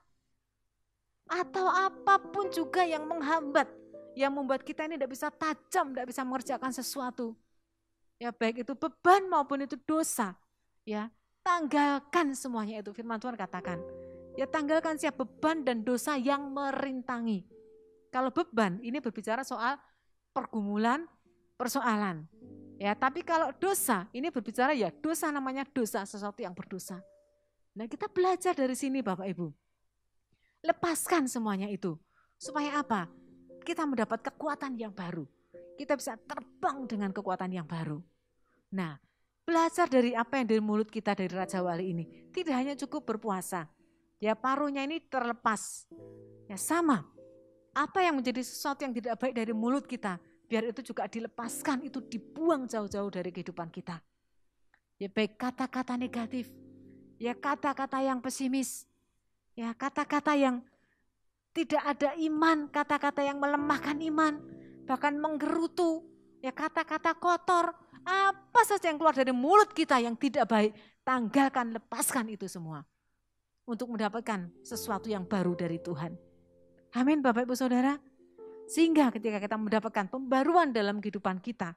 atau apapun juga yang menghambat, yang membuat kita ini tidak bisa tajam, tidak bisa mengerjakan sesuatu. Ya baik itu beban maupun itu dosa, ya tanggalkan semuanya itu. Firman Tuhan katakan, ya tanggalkan siap beban dan dosa yang merintangi. Kalau beban ini berbicara soal pergumulan, persoalan. Ya, tapi kalau dosa, ini berbicara ya dosa namanya dosa, sesuatu yang berdosa. Nah kita belajar dari sini Bapak Ibu. Lepaskan semuanya itu. Supaya apa? Kita mendapat kekuatan yang baru. Kita bisa terbang dengan kekuatan yang baru. Nah belajar dari apa yang dari mulut kita dari Raja Wali ini. Tidak hanya cukup berpuasa. Ya paruhnya ini terlepas. Ya sama. Apa yang menjadi sesuatu yang tidak baik dari mulut kita, biar itu juga dilepaskan, itu dibuang jauh-jauh dari kehidupan kita. Ya baik kata-kata negatif, ya kata-kata yang pesimis, ya kata-kata yang tidak ada iman, kata-kata yang melemahkan iman, bahkan menggerutu, ya kata-kata kotor, apa saja yang keluar dari mulut kita yang tidak baik, tanggalkan, lepaskan itu semua. Untuk mendapatkan sesuatu yang baru dari Tuhan. Amin Bapak Ibu Saudara. Sehingga ketika kita mendapatkan pembaruan dalam kehidupan kita,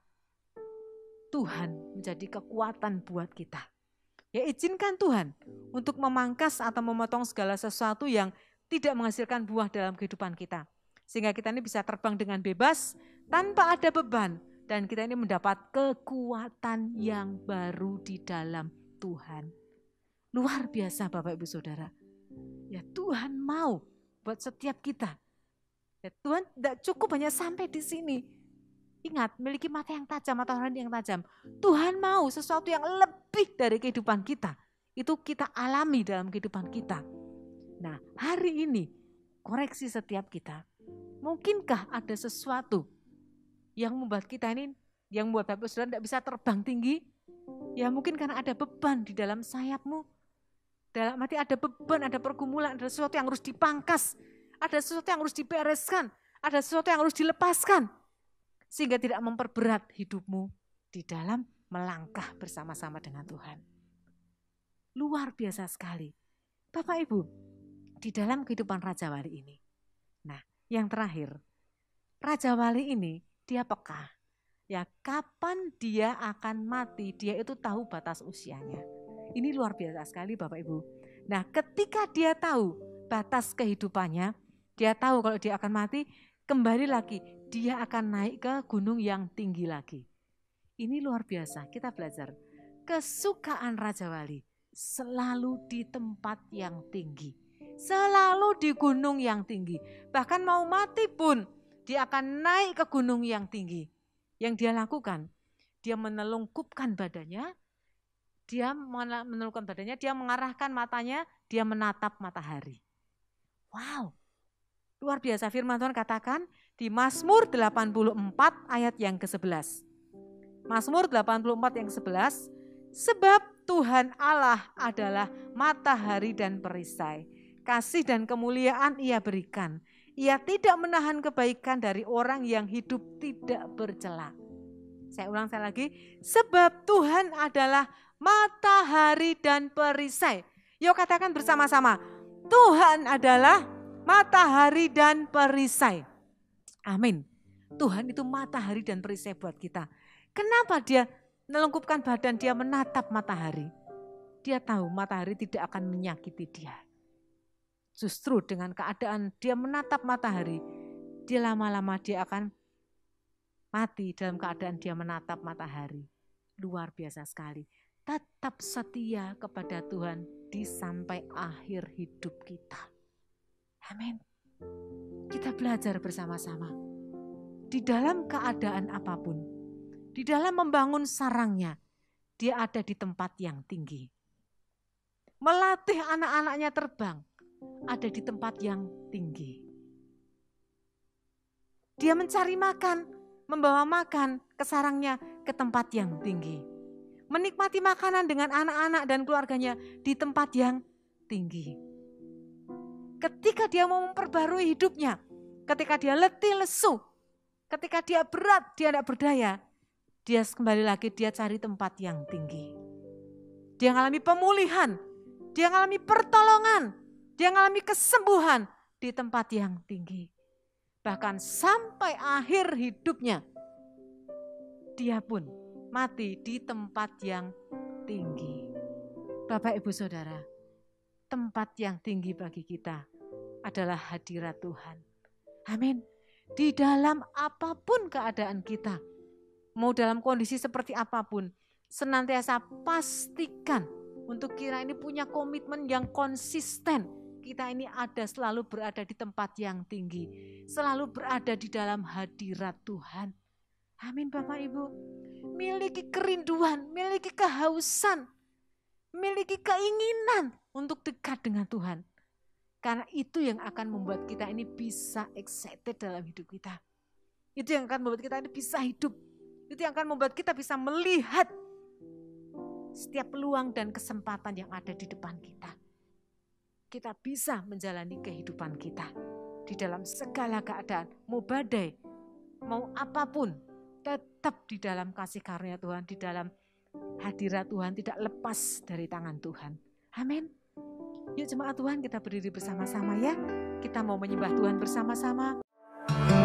Tuhan menjadi kekuatan buat kita. Ya izinkan Tuhan untuk memangkas atau memotong segala sesuatu yang tidak menghasilkan buah dalam kehidupan kita. Sehingga kita ini bisa terbang dengan bebas, tanpa ada beban. Dan kita ini mendapat kekuatan yang baru di dalam Tuhan. Luar biasa Bapak Ibu Saudara. Ya Tuhan mau buat setiap kita. Ya, Tuhan tidak cukup hanya sampai di sini. Ingat, miliki mata yang tajam atau hati yang tajam. Tuhan mau sesuatu yang lebih dari kehidupan kita. Itu kita alami dalam kehidupan kita. Nah, hari ini koreksi setiap kita. Mungkinkah ada sesuatu yang membuat kita ini, yang membuat Bapak Saudara tidak bisa terbang tinggi? Ya mungkin karena ada beban di dalam sayapmu. Dalam arti ada beban, ada pergumulan, ada sesuatu yang harus dipangkas. Ada sesuatu yang harus dibereskan, ada sesuatu yang harus dilepaskan. Sehingga tidak memperberat hidupmu di dalam melangkah bersama-sama dengan Tuhan. Luar biasa sekali. Bapak Ibu, di dalam kehidupan Raja Wali ini, Nah, yang terakhir, Raja Wali ini dia peka. Ya, kapan dia akan mati, dia itu tahu batas usianya. Ini luar biasa sekali Bapak Ibu. Nah, ketika dia tahu batas kehidupannya, dia tahu kalau dia akan mati, kembali lagi dia akan naik ke gunung yang tinggi lagi. Ini luar biasa, kita belajar. Kesukaan Raja Wali selalu di tempat yang tinggi. Selalu di gunung yang tinggi. Bahkan mau mati pun dia akan naik ke gunung yang tinggi. Yang dia lakukan, dia menelungkupkan badannya, dia menelungkupkan badannya, dia mengarahkan matanya, dia menatap matahari. Wow, luar biasa firman Tuhan katakan di Mazmur delapan puluh empat ayat yang ke sebelas. Mazmur delapan puluh empat yang ke sebelas, sebab Tuhan Allah adalah matahari dan perisai. Kasih dan kemuliaan Ia berikan. Ia tidak menahan kebaikan dari orang yang hidup tidak bercela. Saya ulang sekali lagi, sebab Tuhan adalah matahari dan perisai. Yuk katakan bersama-sama, Tuhan adalah matahari dan perisai. Amin. Tuhan itu matahari dan perisai buat kita. Kenapa dia melengkupkan badan, dia menatap matahari? Dia tahu matahari tidak akan menyakiti dia. Justru dengan keadaan dia menatap matahari, dia lama-lama dia akan mati dalam keadaan dia menatap matahari. Luar biasa sekali. Tetap setia kepada Tuhan di sampai akhir hidup kita. Amin. Kita belajar bersama-sama. Di dalam keadaan apapun, di dalam membangun sarangnya, dia ada di tempat yang tinggi. Melatih anak-anaknya terbang, ada di tempat yang tinggi. Dia mencari makan, membawa makan ke sarangnya ke tempat yang tinggi. Menikmati makanan dengan anak-anak dan keluarganya di tempat yang tinggi. Ketika dia mau memperbarui hidupnya, ketika dia letih lesu, ketika dia berat, dia tidak berdaya, dia kembali lagi dia cari tempat yang tinggi. Dia mengalami pemulihan, dia mengalami pertolongan, dia mengalami kesembuhan di tempat yang tinggi. Bahkan sampai akhir hidupnya, dia pun mati di tempat yang tinggi. Bapak, Ibu, Saudara, tempat yang tinggi bagi kita adalah hadirat Tuhan. Amin. Di dalam apapun keadaan kita, mau dalam kondisi seperti apapun, senantiasa pastikan untuk kita ini punya komitmen yang konsisten. Kita ini ada selalu berada di tempat yang tinggi, selalu berada di dalam hadirat Tuhan. Amin Bapak Ibu. Miliki kerinduan, miliki kehausan, miliki keinginan untuk dekat dengan Tuhan. Karena itu yang akan membuat kita ini bisa excited dalam hidup kita. Itu yang akan membuat kita ini bisa hidup. Itu yang akan membuat kita bisa melihat setiap peluang dan kesempatan yang ada di depan kita. Kita bisa menjalani kehidupan kita di dalam segala keadaan, mau badai, mau apapun, tetap di dalam kasih karunia Tuhan, di dalam hadirat Tuhan, tidak lepas dari tangan Tuhan. Amin. Yuk jemaat Tuhan, kita berdiri bersama-sama ya. Kita mau menyembah Tuhan bersama-sama.